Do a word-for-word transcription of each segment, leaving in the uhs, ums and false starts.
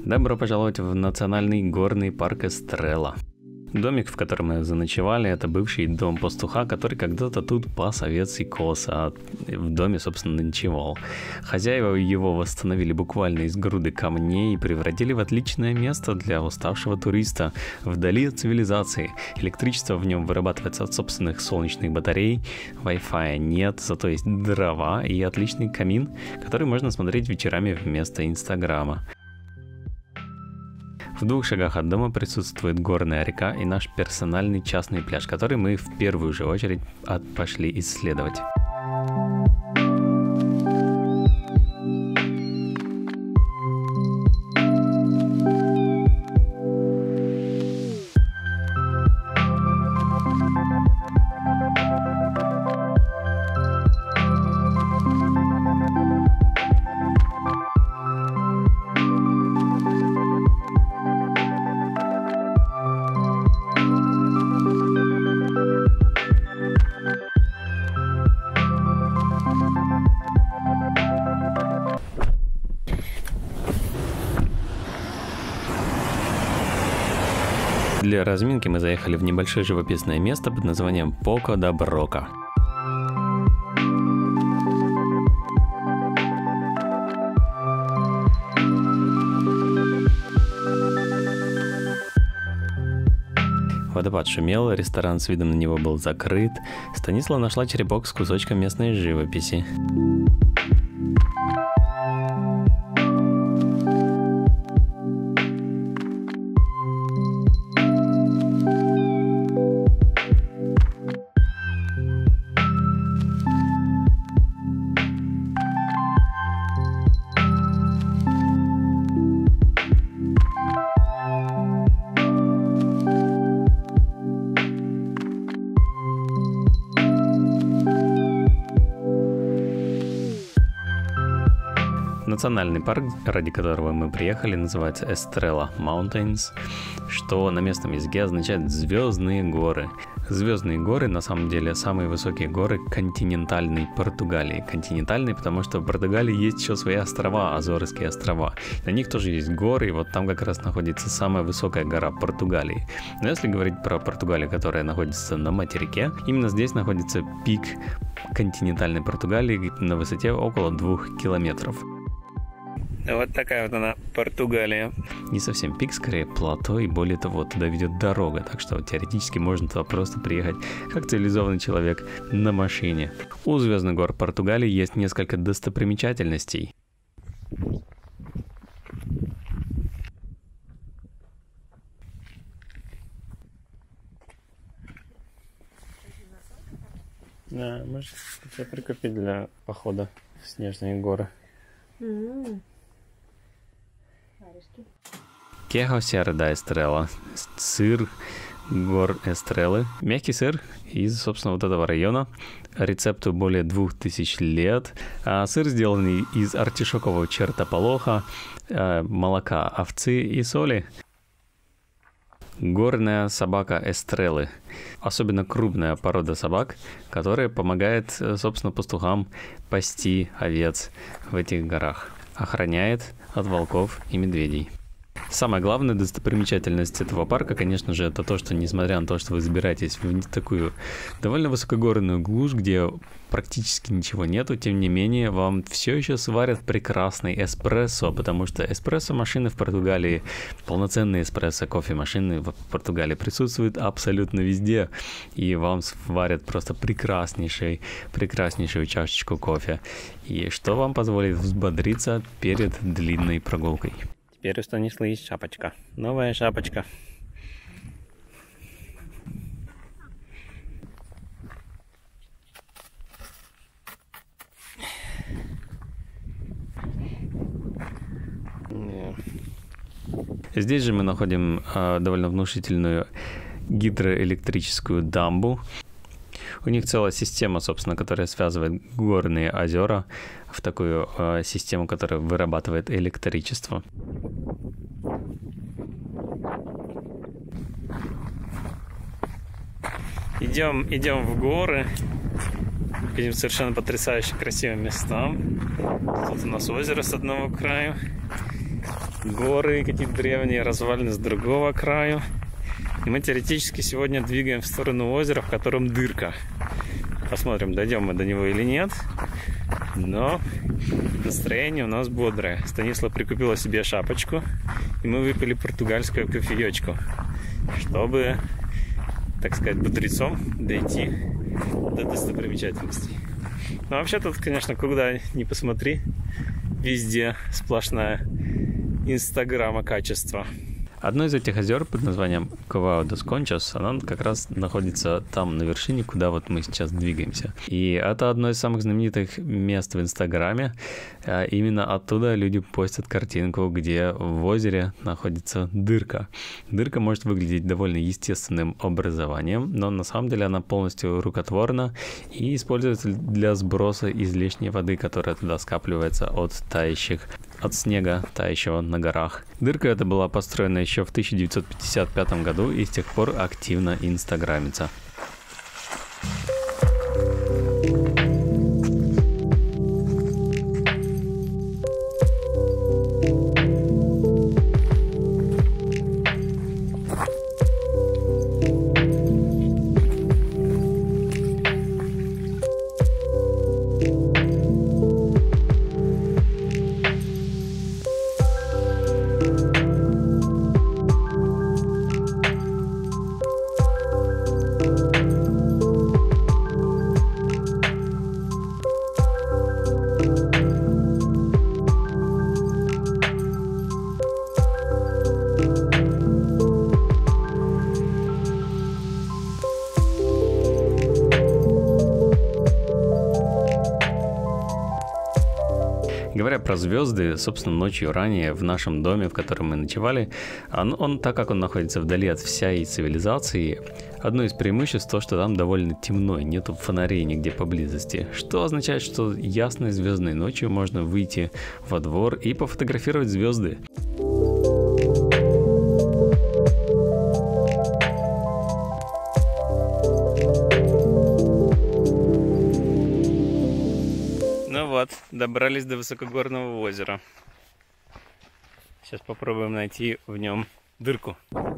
Добро пожаловать в национальный горный парк Эстрелла. Домик, в котором мы заночевали, это бывший дом пастуха, который когда-то тут пас овец и коз, а в доме, собственно, ночевал. Хозяева его восстановили буквально из груды камней и превратили в отличное место для уставшего туриста, вдали от цивилизации. Электричество в нем вырабатывается от собственных солнечных батарей, Wi-Fi нет, зато есть дрова и отличный камин, который можно смотреть вечерами вместо Инстаграма. В двух шагах от дома присутствует горная река и наш персональный частный пляж, который мы в первую же очередь пошли исследовать. Для разминки мы заехали в небольшое живописное место под названием Поко да Брока. Водопад шумел, ресторан с видом на него был закрыт. Станислава нашла черепок с кусочком местной живописи. Национальный парк, ради которого мы приехали, называется Эстрелла Mountains, что на местном языке означает «звездные горы». Звездные горы, на самом деле, самые высокие горы континентальной Португалии. Континентальные, потому что в Португалии есть еще свои острова, Азорские острова. На них тоже есть горы, и вот там как раз находится самая высокая гора Португалии. Но если говорить про Португалию, которая находится на материке, именно здесь находится пик континентальной Португалии на высоте около двух километров. Вот такая вот она, Португалия. Не совсем пик, скорее плато, и более того, туда ведет дорога, так что теоретически можно туда просто приехать как цивилизованный человек на машине. У звездных гор Португалии есть несколько достопримечательностей. Да, можешь себя прикупить для похода в снежные горы. Mm. Queijo da Estrella. Сыр гор Эстреллы. Мягкий сыр из, собственно, вот этого района. Рецепту более двух тысяч лет. А сыр сделанный из артишокового чертополоха, молока овцы и соли. Горная собака Эстреллы. Особенно крупная порода собак, которая помогает, собственно, пастухам пасти овец в этих горах. Охраняет от волков и медведей. Самая главная достопримечательность этого парка, конечно же, это то, что несмотря на то, что вы забираетесь в такую довольно высокогорную глушь, где практически ничего нету, тем не менее, вам все еще сварят прекрасный эспрессо, потому что эспрессо-машины в Португалии, полноценные эспрессо-кофе-машины в Португалии присутствуют абсолютно везде, и вам сварят просто прекраснейший, прекраснейшую чашечку кофе, и что вам позволит взбодриться перед длинной прогулкой. Теперь у Станислава есть шапочка. Новая шапочка. Yeah. Здесь же мы находим э, довольно внушительную гидроэлектрическую дамбу. У них целая система, собственно, которая связывает горные озера в такую э, систему, которая вырабатывает электричество. Идем, идем в горы. Видим совершенно потрясающе красивым местам. Тут у нас озеро с одного края. горы какие-то древние, развалины с другого краю. И мы теоретически сегодня двигаем в сторону озера, в котором дырка. Посмотрим, дойдем мы до него или нет. Но настроение у нас бодрое. Станислав прикупила себе шапочку, и мы выпили португальскую кофеечку, чтобы, так сказать, бодрецом дойти до достопримечательностей. Ну, вообще тут, конечно, куда ни посмотри, везде сплошная инстаграма качество. Одно из этих озер под названием Covao dos Conchos, оно как раз находится там, на вершине, куда вот мы сейчас двигаемся. И это одно из самых знаменитых мест в Инстаграме. Именно оттуда люди постят картинку, где в озере находится дырка. Дырка может выглядеть довольно естественным образованием, но на самом деле она полностью рукотворна и используется для сброса излишней воды, которая туда скапливается от тающих от снега, тающего на горах. Дырка эта была построена еще в тысяча девятьсот пятьдесят пятом году и с тех пор активно инстаграмится. Говоря про звезды, собственно, ночью ранее в нашем доме, в котором мы ночевали, он, он, так как он находится вдали от всей цивилизации, одно из преимуществ то, что там довольно темно, и нету фонарей нигде поблизости, что означает, что ясной звездной ночью можно выйти во двор и пофотографировать звезды. Вот, добрались до высокогорного озера. Сейчас попробуем найти в нем дырку.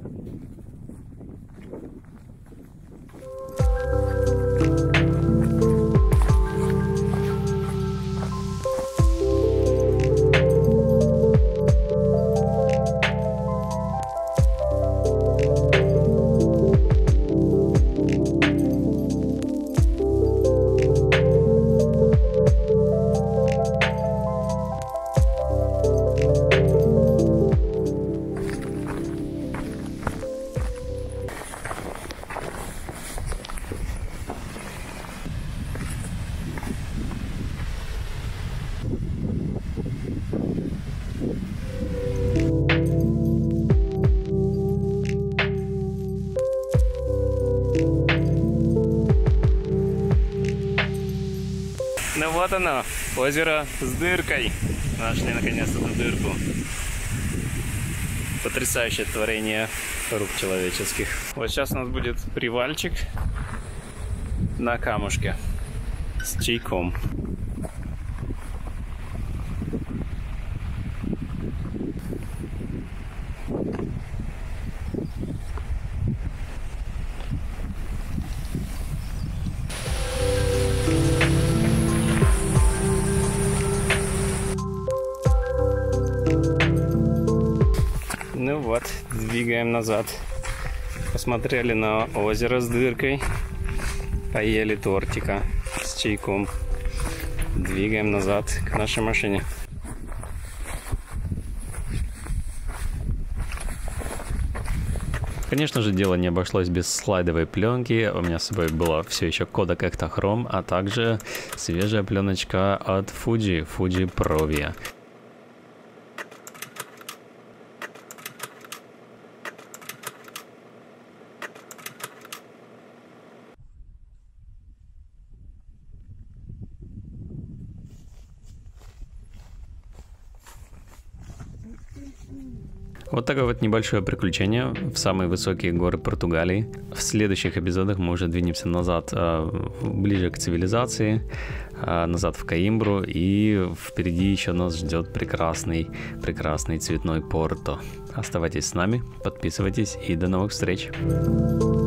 Ну вот оно, озеро с дыркой. Нашли наконец-то эту дырку. Потрясающее творение рук человеческих. Вот сейчас у нас будет привальчик на камушке с чайком. Ну вот, двигаем назад. Посмотрели на озеро с дыркой, поели тортика с чайком. Двигаем назад к нашей машине. Конечно же, дело не обошлось без слайдовой пленки. У меня с собой была все еще Kodak Ektachrome, а также свежая пленочка от Fuji, Fuji Provia. Вот такое вот небольшое приключение в самые высокие горы Португалии. В следующих эпизодах мы уже двинемся назад, ближе к цивилизации, назад в Коимбру, и впереди еще нас ждет прекрасный, прекрасный цветной Порто. Оставайтесь с нами, подписывайтесь, и до новых встреч!